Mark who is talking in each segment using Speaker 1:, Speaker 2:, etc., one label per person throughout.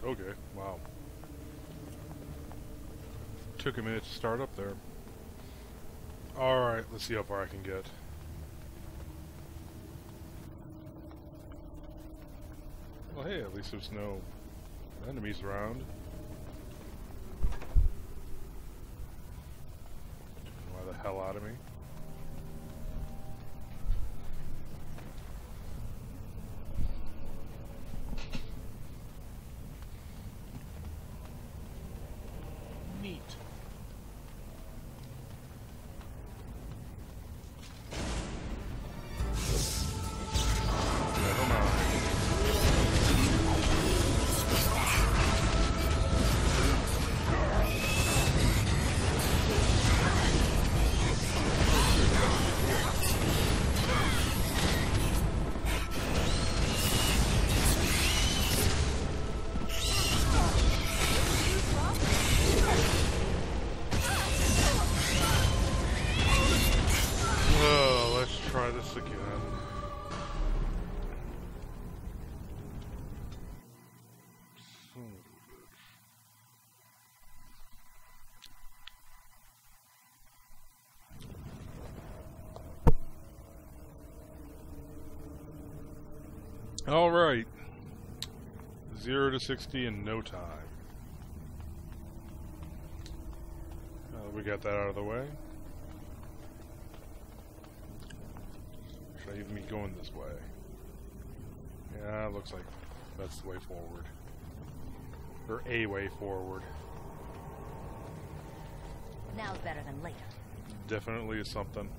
Speaker 1: Okay, wow. Took a minute to start up there. Alright, let's see how far I can get. Well, hey, at least there's no enemies around. Why the hell out of me? Neat. Never mind. Oh, let's try this again. Son of a bitch. All right. 0 to 60 in no time. We got that out of the way. Should I even be going this way? Yeah, it looks like that's the way forward. Or a way forward.
Speaker 2: Now's better than later.
Speaker 1: Definitely is something.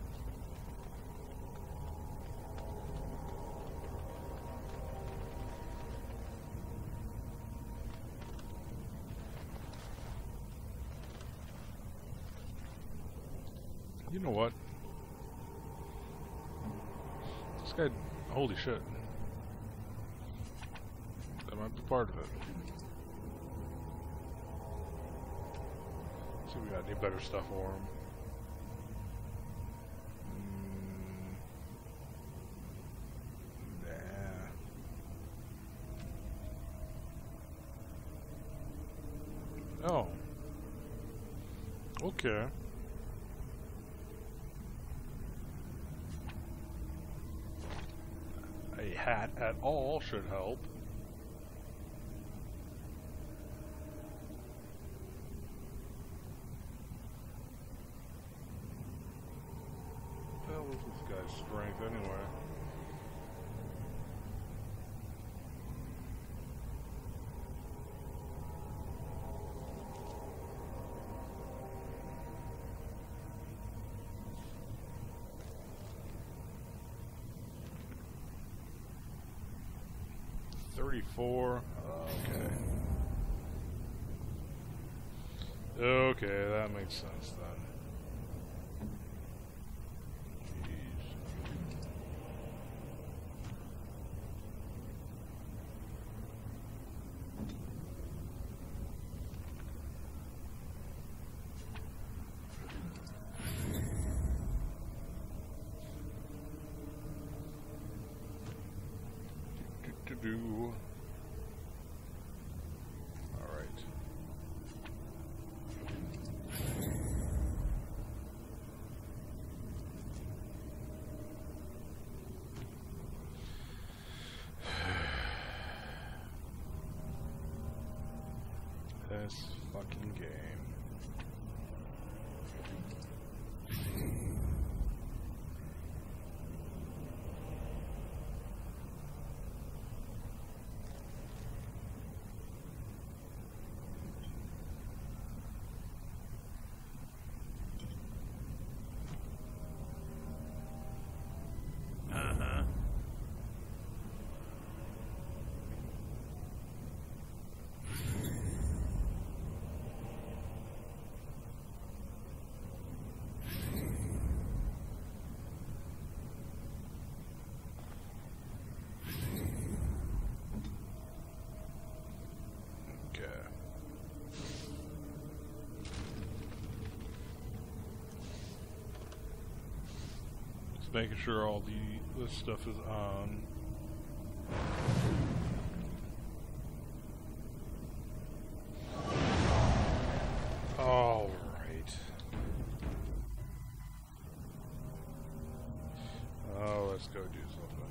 Speaker 1: You know what? This guy, holy shit. That might be part of it. See if we got any better stuff for him. Nah. Oh. Okay. A hat at all should help. What the hell is this guy's strength anyway? $34. Okay. Okay, that makes sense then. Jeez. Do. All right. This fucking game. Making sure all this stuff is on. do something.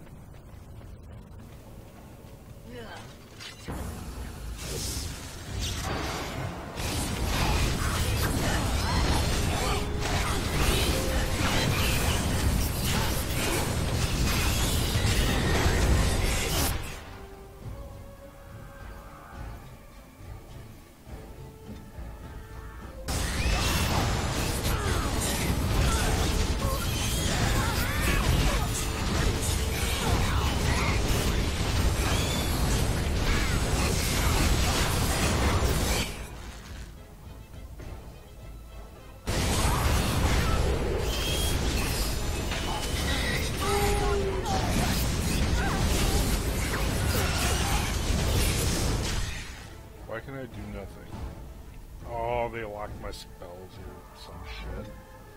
Speaker 1: Why can I do nothing? Oh, they locked my spells or some shit.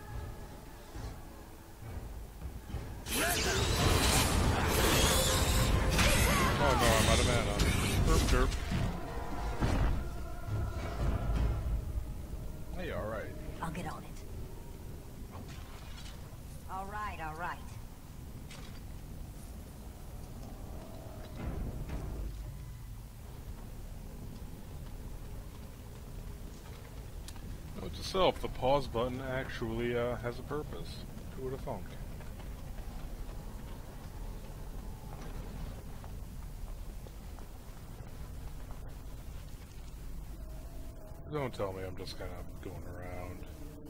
Speaker 1: Oh no, I'm out of mana. Derp derp. Hey, alright.
Speaker 2: I'll get on it. All right, all right.
Speaker 1: Note to self, the pause button actually has a purpose. Who would have thunk? Don't tell me I'm just kind of going around.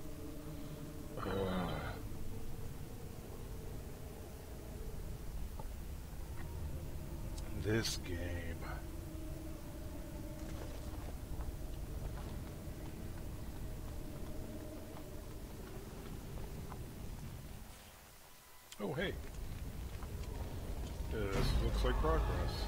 Speaker 1: This game. Oh, hey. This looks like progress.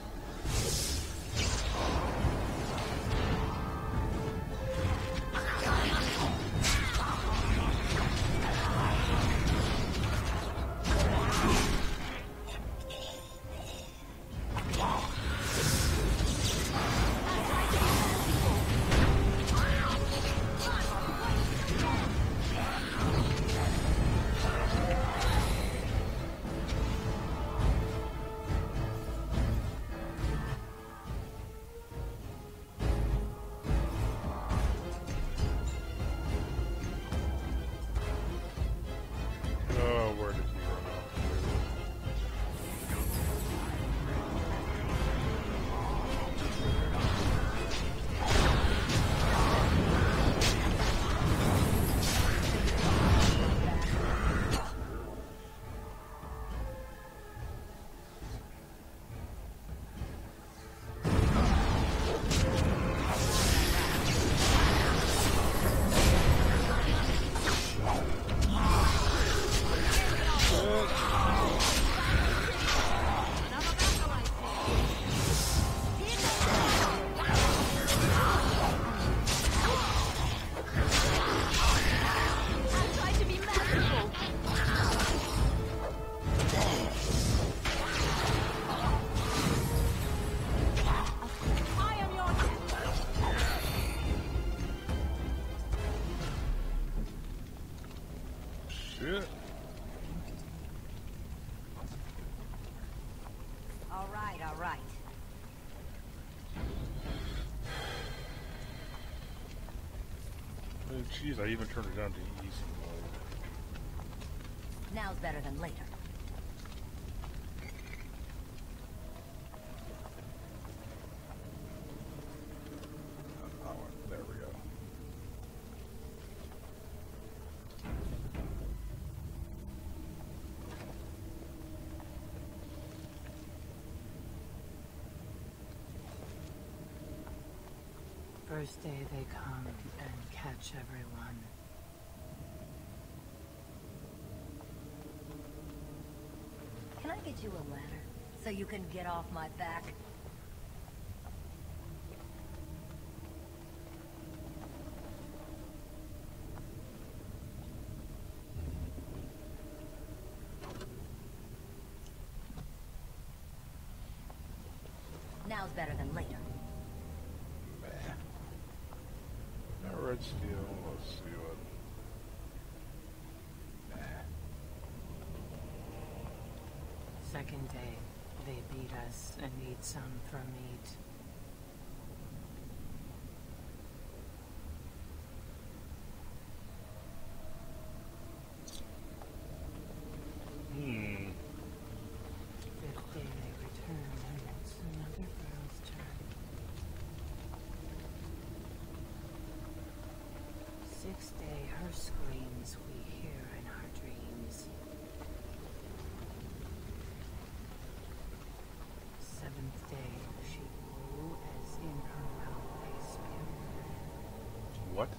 Speaker 1: Oh, where did he run off shit.
Speaker 2: All right, all right.
Speaker 1: Oh, jeez, I even turned it down to easy mode.
Speaker 2: Now's better than later.
Speaker 1: Oh, there we go.
Speaker 3: First day they come and catch everyone.
Speaker 2: Can I get you a ladder so you can get off my back? Now's better than later.
Speaker 1: Now red steel, let's see what.
Speaker 3: Second day, they beat us and eat some for meat. Fifth day they return and it's another girl's turn. Sixth day, her screams we hear in our dreams. Seventh day, she grew as in her mouth they spewed.
Speaker 1: What?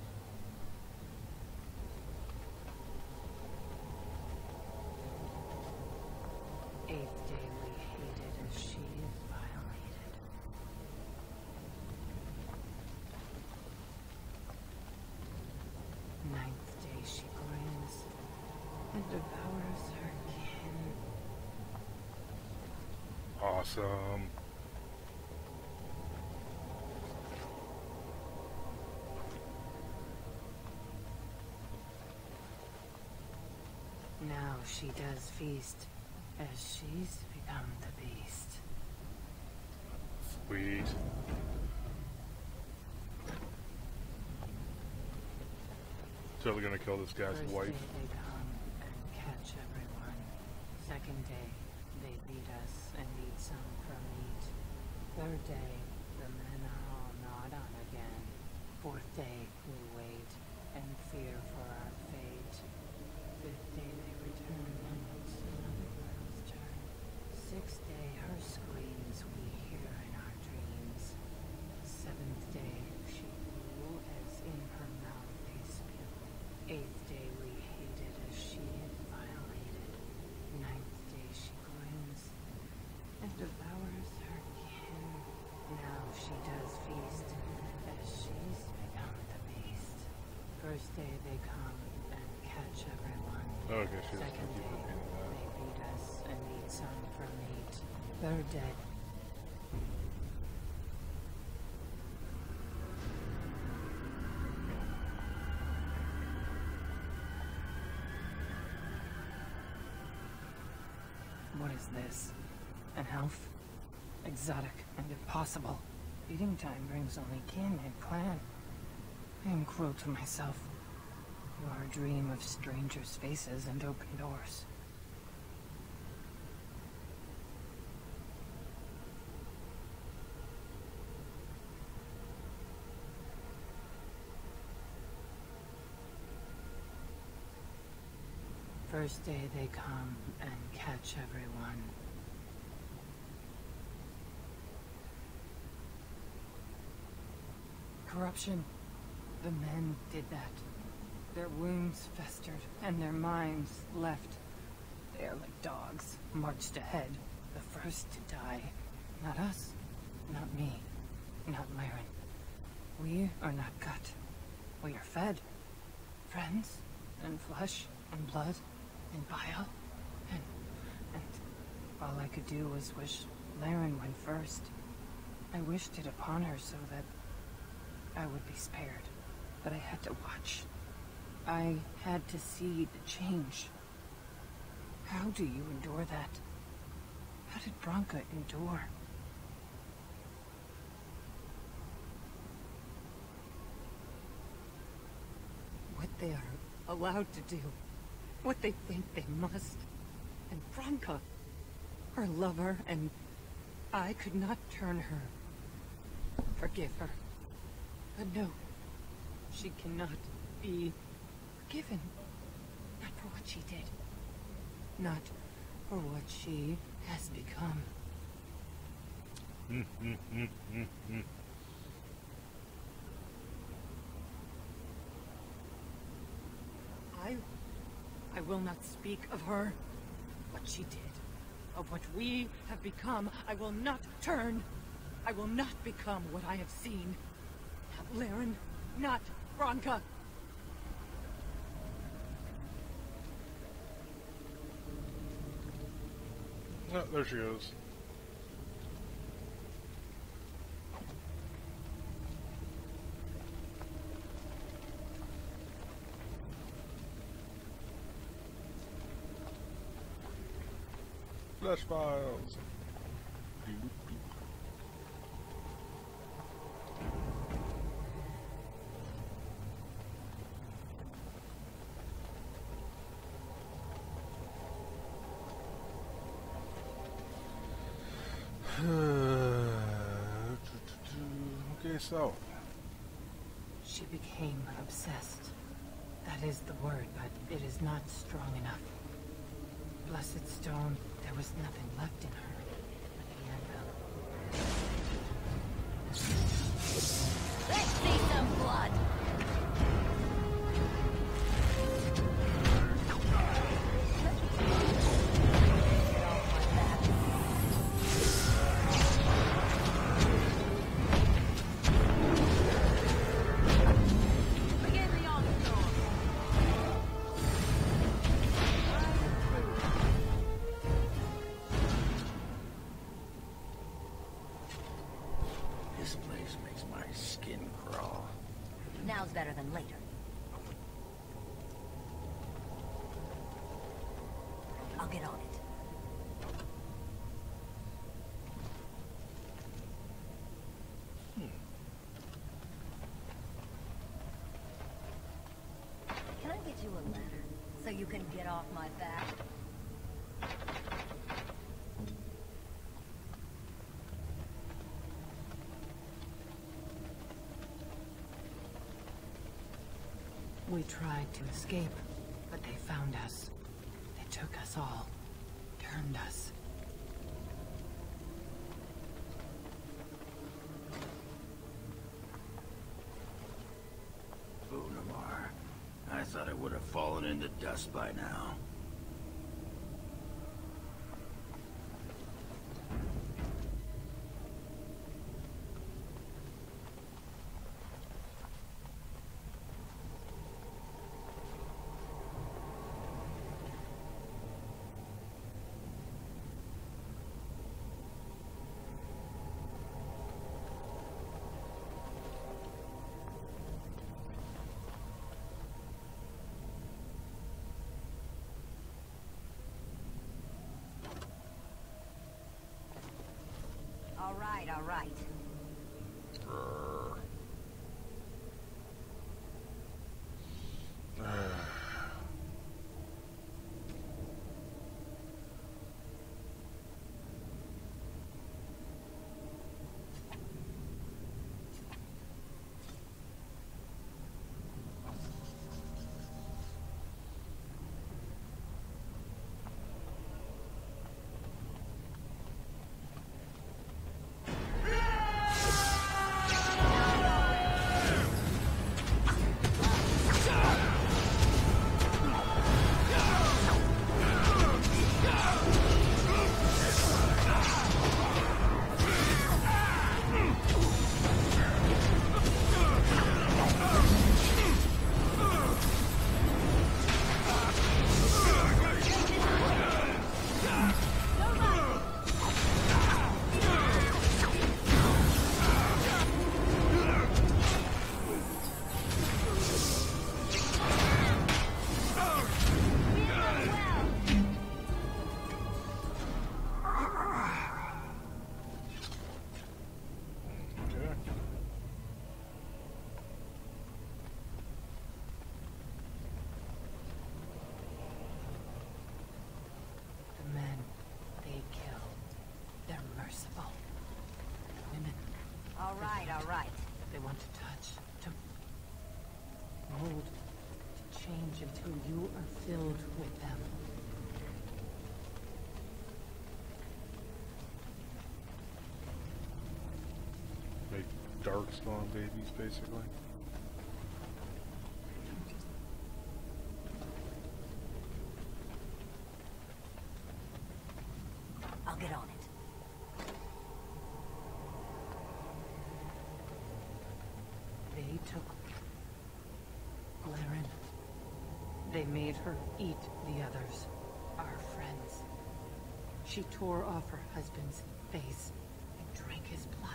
Speaker 3: Eighth day, we hated as she is violated. Ninth day, she grins and devours her kin.
Speaker 1: Awesome.
Speaker 3: Now she does feast as she's become the beast.
Speaker 1: Sweet. Totally gonna kill this guy's
Speaker 3: First
Speaker 1: wife.
Speaker 3: day they come and catch everyone. Second day, they beat us and eat some for meat. Third day, the men are all gnawed on again. Fourth day, we wait and fear for our fate. Fifth day, they return and it's another girl's turn. Sixth day, her screams we hear in our dreams. Seventh day, she grew as in her mouth they spew. Eighth day, we hated as she is violated. Ninth day, she grins and devours her kin. Now she does feast as she's become the beast. First day, they come and catch everyone.
Speaker 1: Okay, she was
Speaker 3: Second
Speaker 1: gonna keep
Speaker 3: day,
Speaker 1: repeating that.
Speaker 3: they beat us and eat some for meat. Third day, what is this? An elf? Exotic and impossible. Feeding time brings only kin and clan. I am cruel to myself. You are a dream of strangers' faces and open doors. First day they come and catch everyone. Corruption. The men did that. Their wounds festered and their minds left. They are like dogs, marched ahead, the first to die. Not us, not me, not Lyran. We are not gut. We are fed. Friends, and flesh, and blood, and bile, and all I could do was wish Lyran went first. I wished it upon her so that I would be spared, but I had to watch. I had to see the change. How do you endure that? How did Branka endure? What they are allowed to do, what they think they must. And Branka, her lover, and I could not turn her. Forgive her. But no, she cannot be forgiven. Not for what she did. Not for what she has become. I will not speak of her, what she did, of what we have become. I will not turn. I will not become what I have seen. Not Lyran, not Branka.
Speaker 1: Oh, there she goes. Flesh files. Okay, so
Speaker 3: She became obsessed. That is the word, but it is not strong enough. Blessed stone, there was nothing left in her but the anvil.
Speaker 2: Let's see some blood.
Speaker 4: This place makes my skin crawl.
Speaker 2: Now's better than later. I'll get on it. Can I get you a ladder so you can get off my back?
Speaker 3: We tried to escape, but they found us. They took us all. Turned us.
Speaker 4: Bunamar. I thought it would have fallen into dust by now.
Speaker 2: All right. All right.
Speaker 3: They want to touch, to mold, to change until you are filled with them.
Speaker 1: Make darkspawn babies, basically.
Speaker 2: I'll get on it.
Speaker 3: They took Laren. They made her eat the others, our friends. She tore off her husband's face and drank his blood.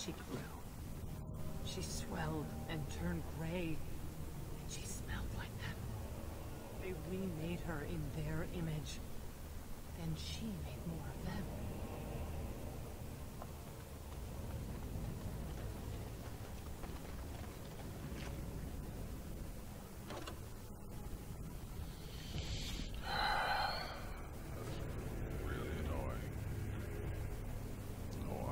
Speaker 3: she grew. She swelled and turned gray, and she smelled like them. They remade her in their image. Then she made more of them.
Speaker 1: Really annoying. Oh,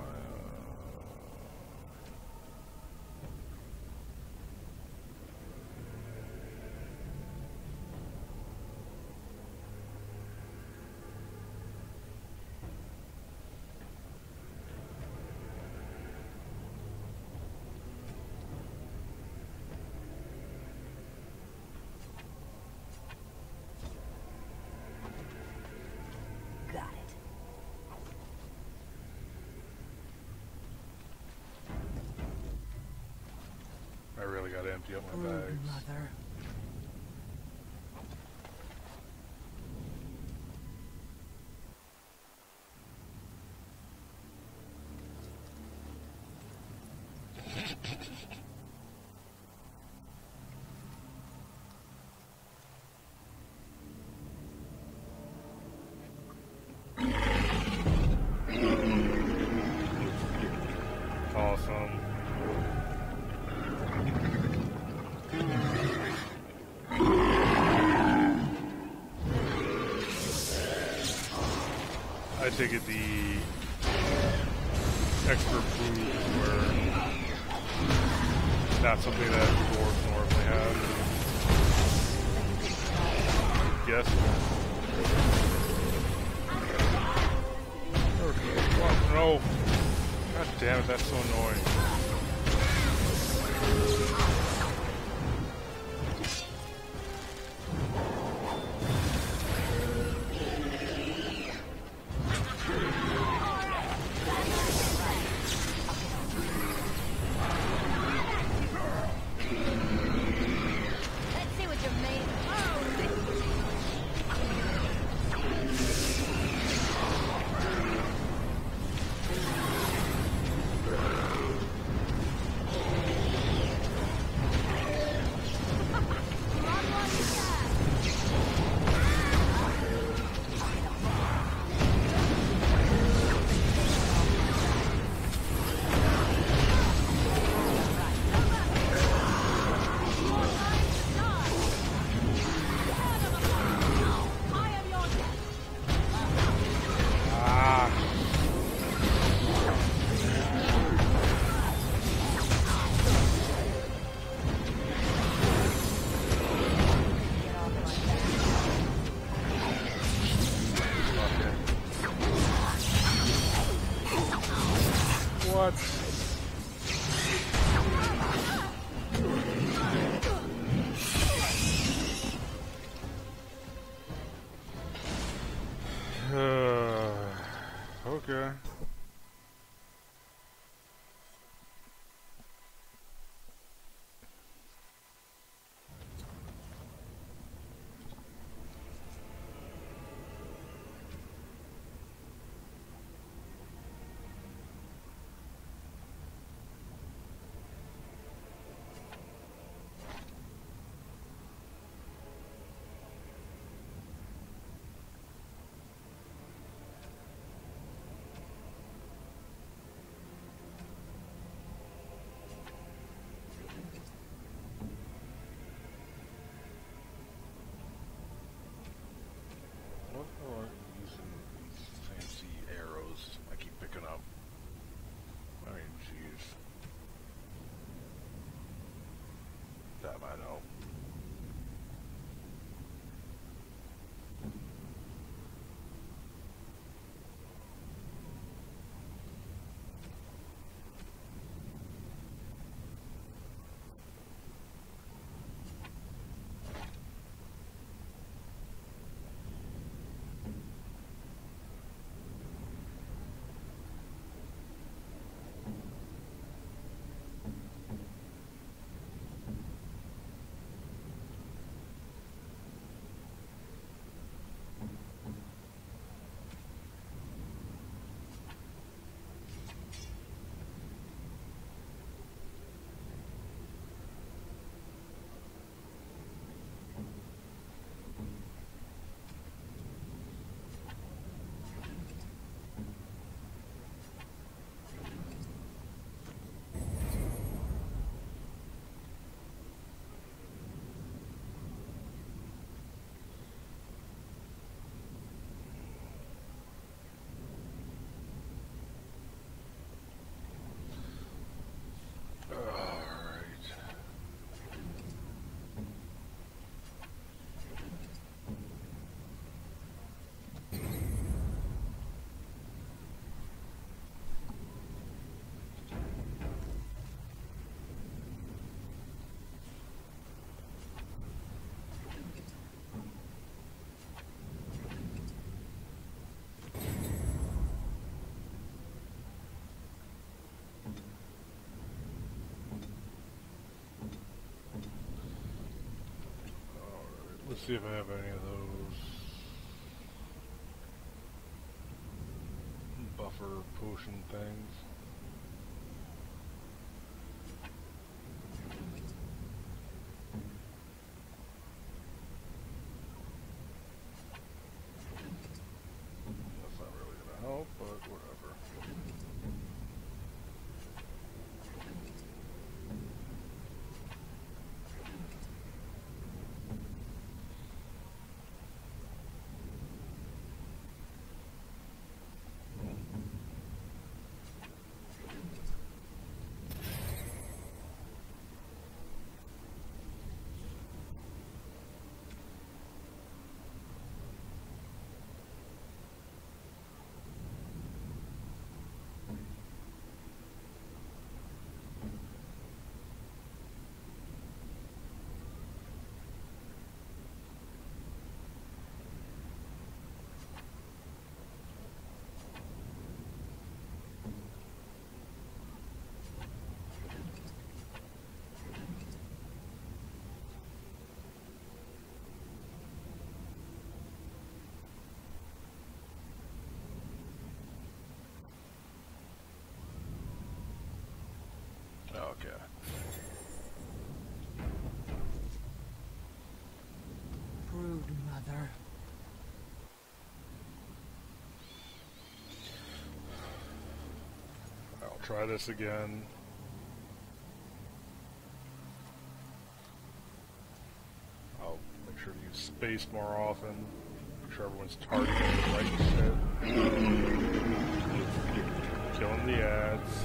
Speaker 2: Got it.
Speaker 1: I really got to empty out my
Speaker 3: Brood
Speaker 1: bags.
Speaker 3: mother.
Speaker 1: Awesome. I take it the extra food were not something that dwarves normally have. Yes. Oh, no. God damn it, that's so annoying.
Speaker 2: Let's see what you're made of.
Speaker 1: Let's see if I have any of those buffer potion things. That's not really gonna help, but whatever. Okay.
Speaker 3: Brood mother.
Speaker 1: I'll try this again. I'll make sure to use space more often. Make sure everyone's targeting the right shit. Killing the ads.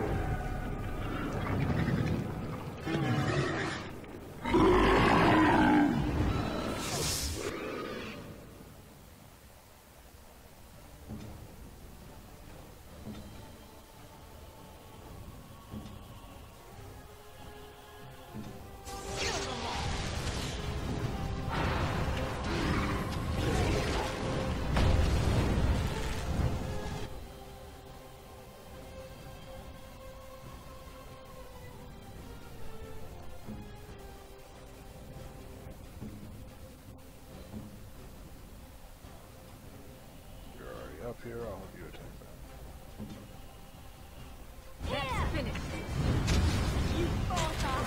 Speaker 1: Up here, I'll have you attack that.
Speaker 2: Yeah!
Speaker 3: Finish.
Speaker 2: You both are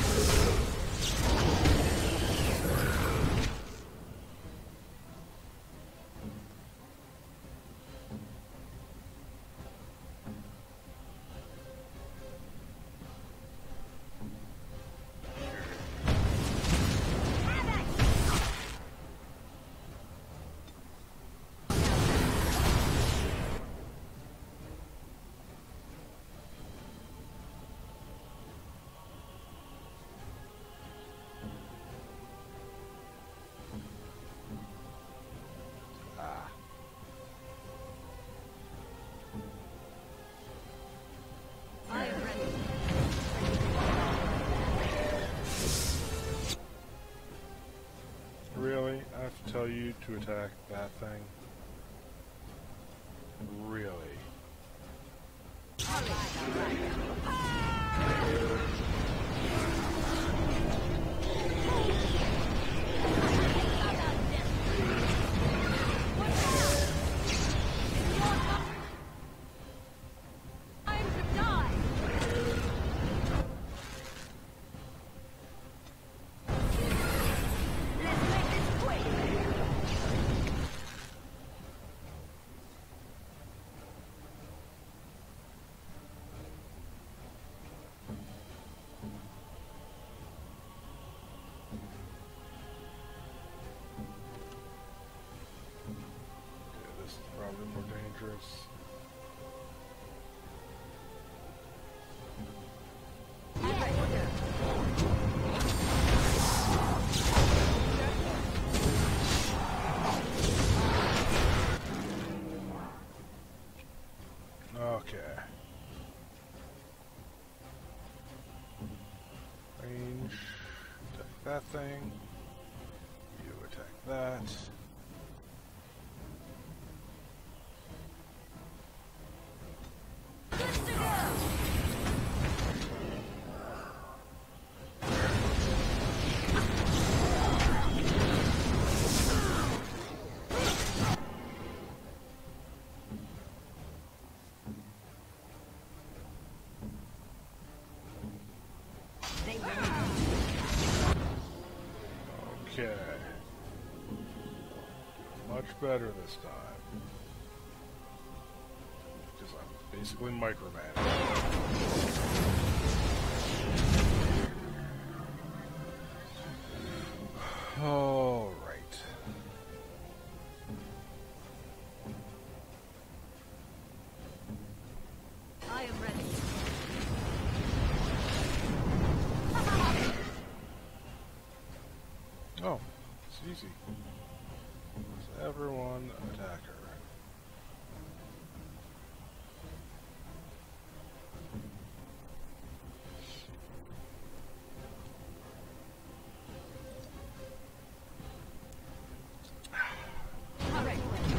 Speaker 1: Really? I have to tell you to attack that thing? Really? Probably more dangerous. Okay. Range. Attack that thing. You attack that. Okay. Much better this time. Because I'm basically micromanaging. All right.
Speaker 2: I am ready.
Speaker 1: Oh, it's easy. Does everyone attack her?
Speaker 2: All right.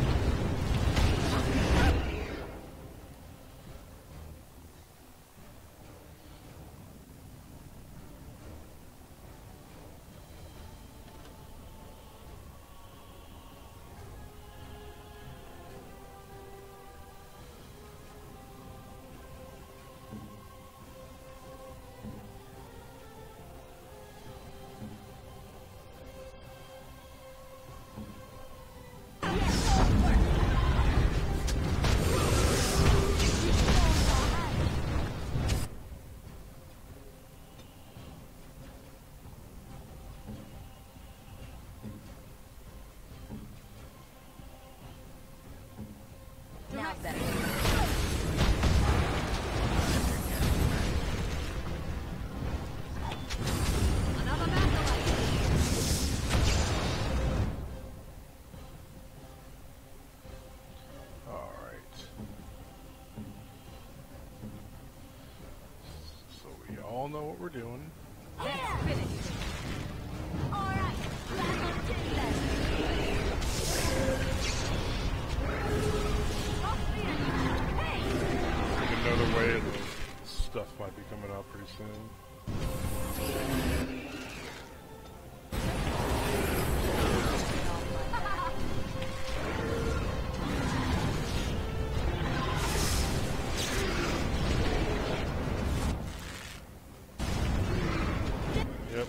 Speaker 2: Now better. Another Magdalene.
Speaker 1: All right. So we all know what we're doing.
Speaker 2: Yeah. Finished. All right. Back on tin then. Off speed. Hey.
Speaker 1: Another way the stuff might be coming out pretty soon. Yep.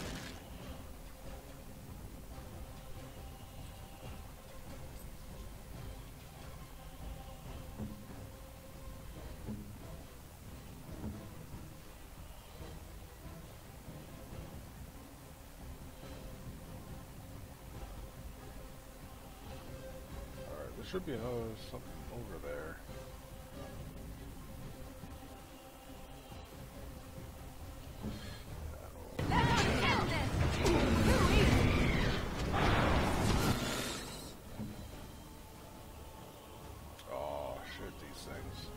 Speaker 1: Alright, there should be another something over there. Oh, shit, these things.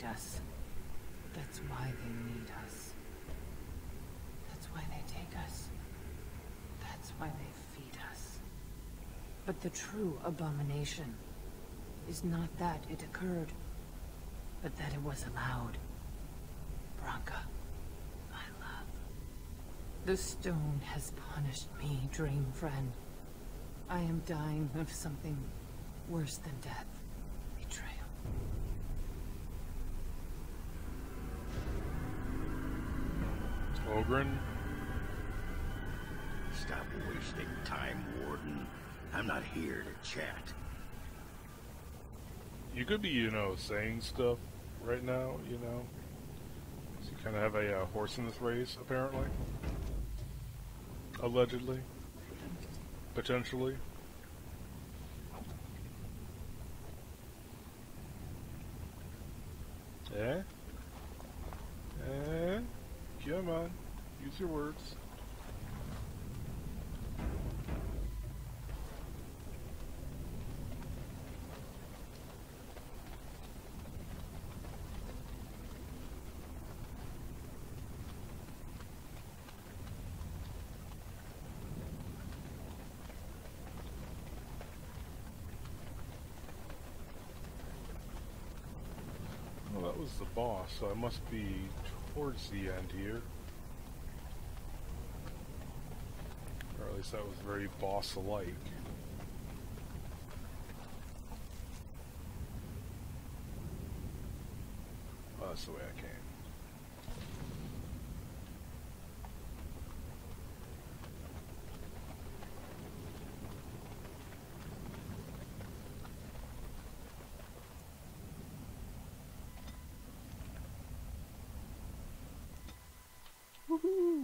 Speaker 3: us. That's why they need us. That's why they take us. That's why they feed us. But the true abomination is not that it occurred, but that it was allowed. Branka, my love. The stone has punished me, dream friend. I am dying of something worse than death. Betrayal.
Speaker 1: Ogren?
Speaker 4: Stop wasting time, Warden. I'm not here to chat.
Speaker 1: You could be, you know, saying stuff right now, you know. So you kind of have a horse in this race, apparently. Allegedly. Potentially. Eh? Eh? Come on. Use your words. Well, that was the boss, so I must be towards the end here. Or at least that was very boss-alike. Oh, that's the way I came. Woohoo!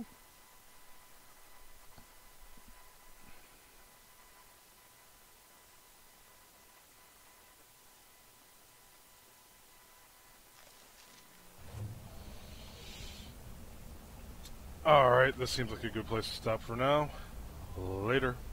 Speaker 1: Alright, this seems like a good place to stop for now. Later.